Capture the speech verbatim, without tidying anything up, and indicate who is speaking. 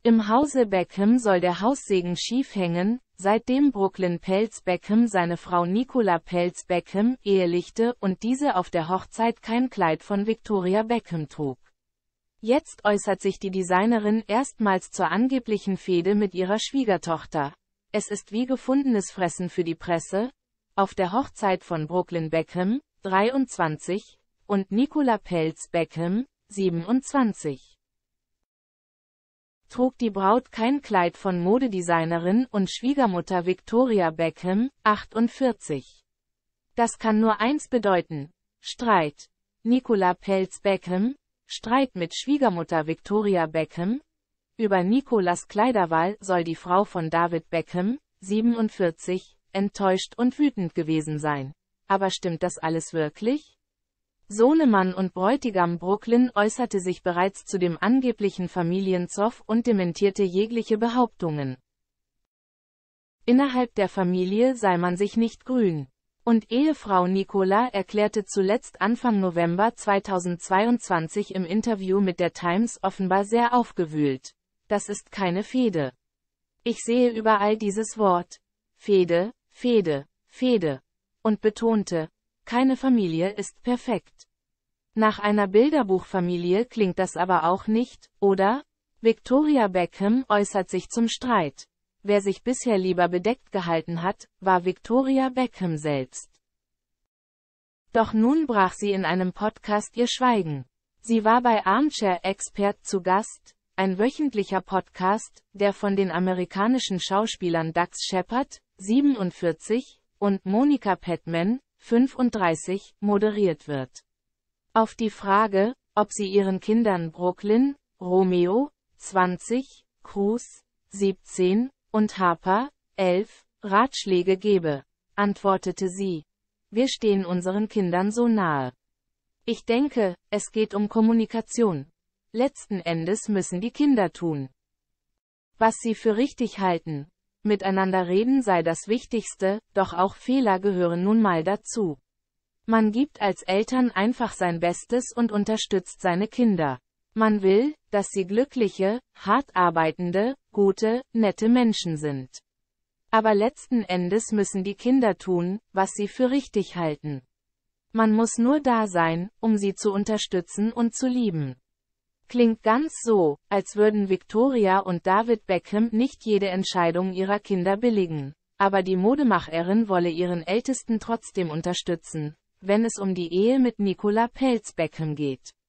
Speaker 1: Im Hause Beckham soll der Haussegen schief hängen, seitdem Brooklyn Peltz Beckham seine Frau Nicola Peltz Beckham ehelichte und diese auf der Hochzeit kein Kleid von Victoria Beckham trug. Jetzt äußert sich die Designerin erstmals zur angeblichen Fehde mit ihrer Schwiegertochter. Es ist wie gefundenes Fressen für die Presse. Auf der Hochzeit von Brooklyn Beckham, dreiundzwanzig, und Nicola Peltz Beckham, siebenundzwanzig, trug die Braut kein Kleid von Modedesignerin und Schwiegermutter Victoria Beckham, achtundvierzig. Das kann nur eins bedeuten: Streit. Nicola Peltz Beckham, Streit mit Schwiegermutter Victoria Beckham. Über Nicolas Kleiderwahl soll die Frau von David Beckham, siebenundvierzig, enttäuscht und wütend gewesen sein. Aber stimmt das alles wirklich? Sohnemann und Bräutigam Brooklyn äußerte sich bereits zu dem angeblichen Familienzoff und dementierte jegliche Behauptungen. Innerhalb der Familie sei man sich nicht grün. Und Ehefrau Nicola erklärte zuletzt Anfang November zweitausendzweiundzwanzig im Interview mit der Times offenbar sehr aufgewühlt: Das ist keine Fehde. Ich sehe überall dieses Wort. Fehde, Fehde, Fehde. Und betonte: Keine Familie ist perfekt. Nach einer Bilderbuchfamilie klingt das aber auch nicht, oder? Victoria Beckham äußert sich zum Streit. Wer sich bisher lieber bedeckt gehalten hat, war Victoria Beckham selbst. Doch nun brach sie in einem Podcast ihr Schweigen. Sie war bei Armchair Expert zu Gast, ein wöchentlicher Podcast, der von den amerikanischen Schauspielern Dax Shepard, siebenundvierzig, und Monica Padman, fünfunddreißig, moderiert wird. Auf die Frage, ob sie ihren Kindern Brooklyn, Romeo, zwanzig, Cruz, siebzehn, und Harper, elf, Ratschläge gebe, antwortete sie: Wir stehen unseren Kindern so nahe. Ich denke, es geht um Kommunikation. Letzten Endes müssen die Kinder tun, was sie für richtig halten. Miteinander reden sei das Wichtigste, doch auch Fehler gehören nun mal dazu. Man gibt als Eltern einfach sein Bestes und unterstützt seine Kinder. Man will, dass sie glückliche, hart arbeitende, gute, nette Menschen sind. Aber letzten Endes müssen die Kinder tun, was sie für richtig halten. Man muss nur da sein, um sie zu unterstützen und zu lieben. Klingt ganz so, als würden Victoria und David Beckham nicht jede Entscheidung ihrer Kinder billigen. Aber die Modemacherin wolle ihren Ältesten trotzdem unterstützen, wenn es um die Ehe mit Nicola Peltz Beckham geht.